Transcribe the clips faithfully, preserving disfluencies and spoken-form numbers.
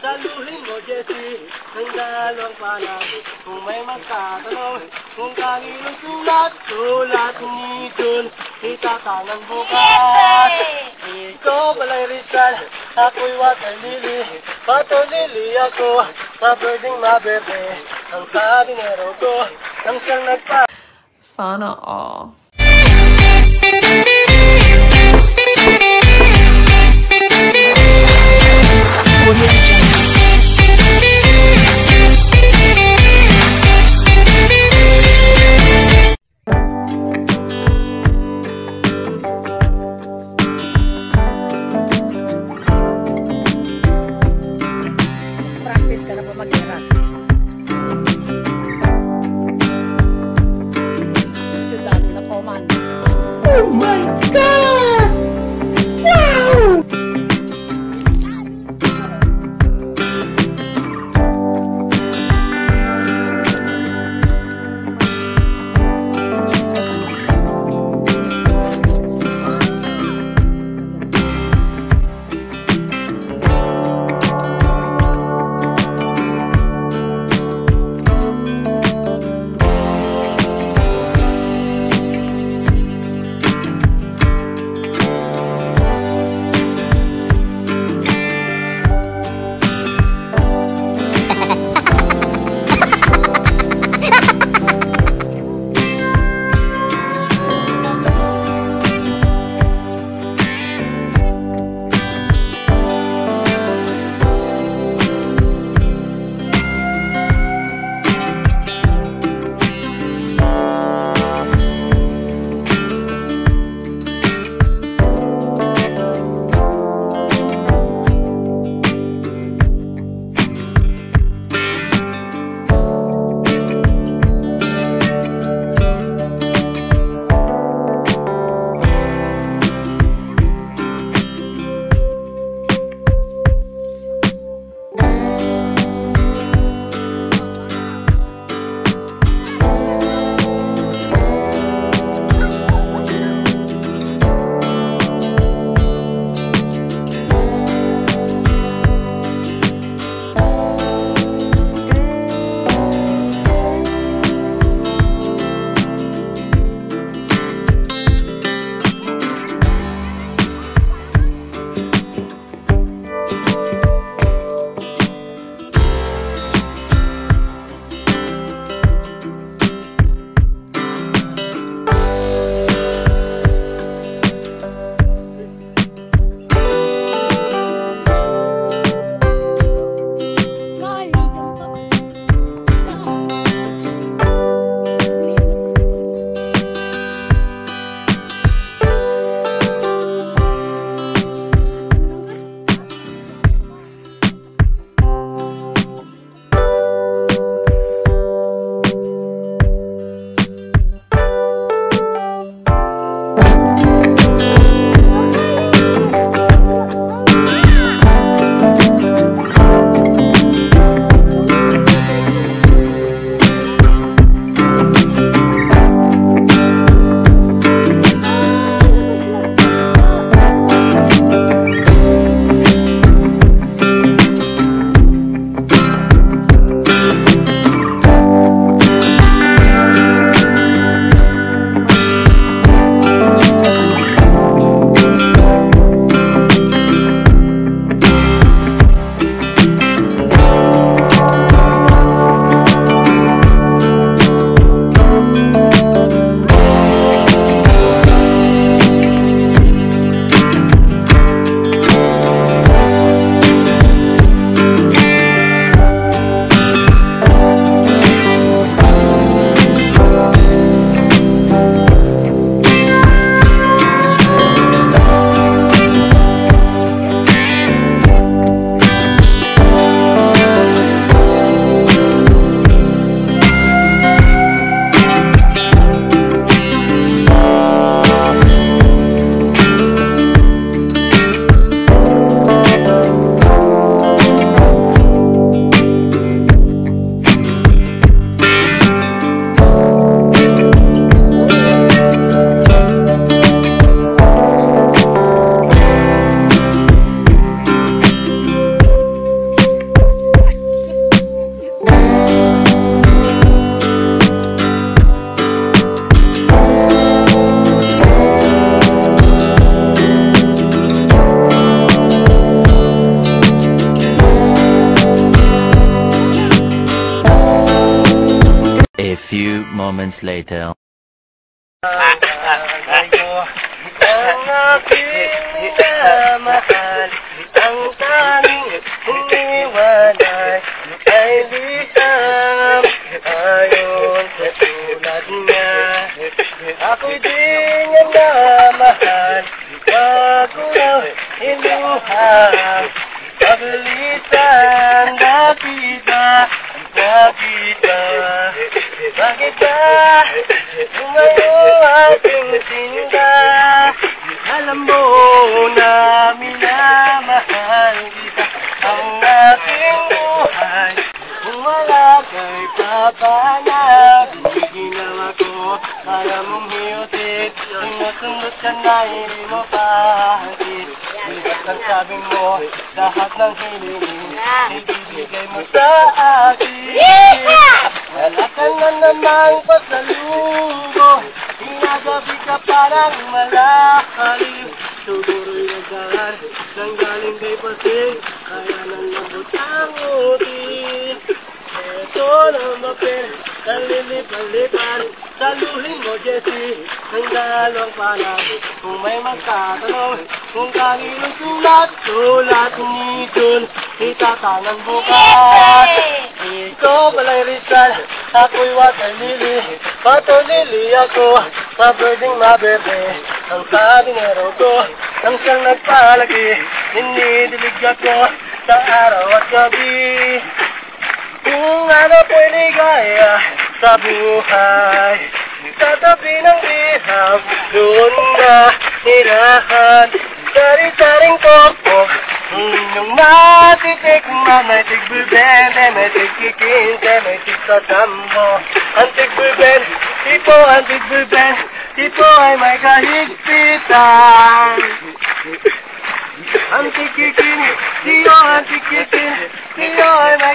Saluhin mo, Jessie, ng dalawang panang. Kung may magtatanong, kung kaninong sulat, sulat ni Jun, itatangan bukas. Ikaw balay Rizal, ako'y Water Lily, Water Lily ako, maberding maberde, ang kabinero ko, nang siyang nagpa... Sana all. Practice ka na po mag-iras. Sit down in the pole. few moments later. Kayo ang aking minamahal, ang tanging iniwanay ay liham. Ayon sa tulad niya, ako'y di niya namahal. Wag ko raw iluhang pabilisan. Bakit ba, bakit ba, bakit ba tumayo aking sinda? Alam mo na minamahal kita, ang aking buhay. Kung wala kay Papa na ginawa ko para mong hiyutin, sinusundot ka na hindi mo pahagit. Bigat ang sabi mo, lahat ng hiling ibibigay mo sa akin. Wala ka na namang pasalubong, hinagabi ka parang malahaliw. Tuguro'y nagdaan nang galing kay Pasig, kaya nang labot ang utin. Eto na mapel, kalilip-alipan, taluhin mo Jessie ng dalawang panag. Kung may magtatanong kung kaninong sulat, sulat ni Jun, itatangan bukas. Ikaw balay Rizal, ako'y water lily, water lily ako, maberding maberde. Ang kadinero ko, nang siyang nagpalagi, dinidilig ako sa araw at gabi. Kung ano po'y ligaya sa buhay, sa tabi ng biham, doon na nirahan. Sari-saring topo, inyong matitikman. May tigbibente, may tigkikinse, may tigsasambo. Ang tigbibente, tipo ang tigbibente, tipo ay may kahigpitan. Ang tikikin, tiyo ang tikikin, tiyo ay may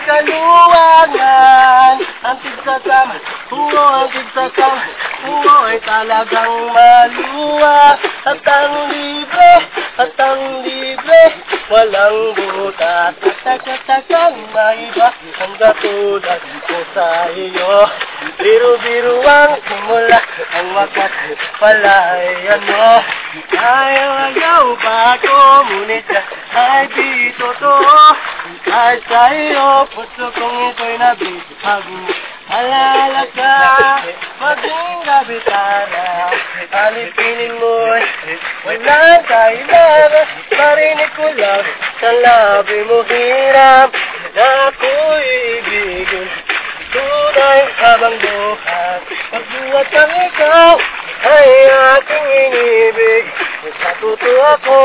kaluwangan. Ang tigsasam, huwo ang tigsasam, huwo ay talagang maluwa. At ang libre, at ang libre, walang butas. At nagkatagang maiba ang katulad ko sa iyo. Biru-biru ang simula, ang wakas pala ay ano. Ayaw-ayaw pa ako, ngunit siya ay di totoo. Kahit sa iyo, puso kong ito'y nabihag. Alala ka, maging gabitara. Alipinin mo'y walang kailangan. Marinig ko lang sa labi mo hirap na ako'y ibigin. Tunay habang buhat, pagbuhat kang ikaw ay aking inibig. Sa totoo ako,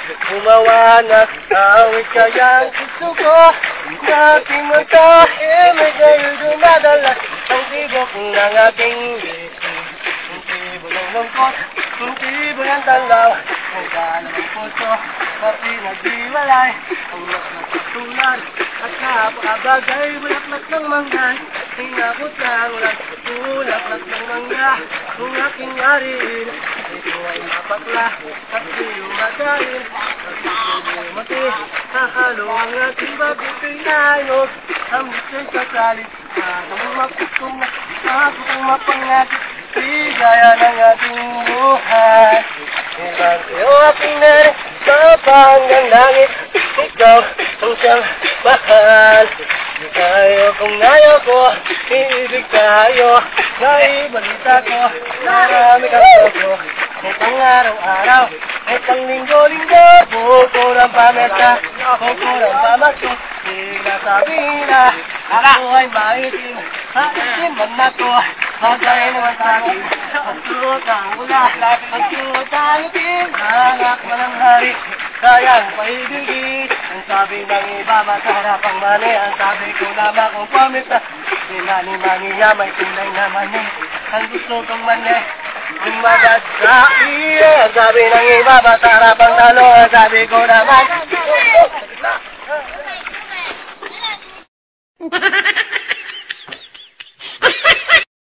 gumawa ng awit kayang gusto ko. Sa aking magkahimig ngayon dumadala ang tibok ng aking ngiti. Ang tibok ng lungkot, ang tibok ng talaw, ang dalang ng puso, pati naghiwalay. Ang laknak ng tulan at napakabagay, bulaklak ng manggay. Hinabot lang ulan, bulaklak ng mangga, kung aking ariin. Ito ay mapakla, at siyo magayin. Pag-ibig mati, hahalo ang ating bagay nayog. Ang bitay sa kalit, ang maputong na, maputong mapangakit. Bigaya ng ating buhay. Ibang siyo aking nari, sa panggang langit. Ikaw ang siyang mahal. Tayo kung nayo ko, iibig sa'yo. Naibalita ko, marami kang toko. May pang araw-araw, may pang linggo-linggo. Bukurang pameta, bukurang pamakso. Sinasabi na, ako ay maitim. Maitim man ako, bagay naman sa'kin. Pagsuot ang ula, pagsuot ang itim. Anak man ang hari, kayang paibigin. Ang sabi ng iba, masarap ang mani. Ang sabi ko naman kung pamita, sinani-mani niya, may tunay na mani. Ang gusto kong mani, umagas sa iyo. Ang sabi ng iba, masarap ang talo. Ang sabi ko naman,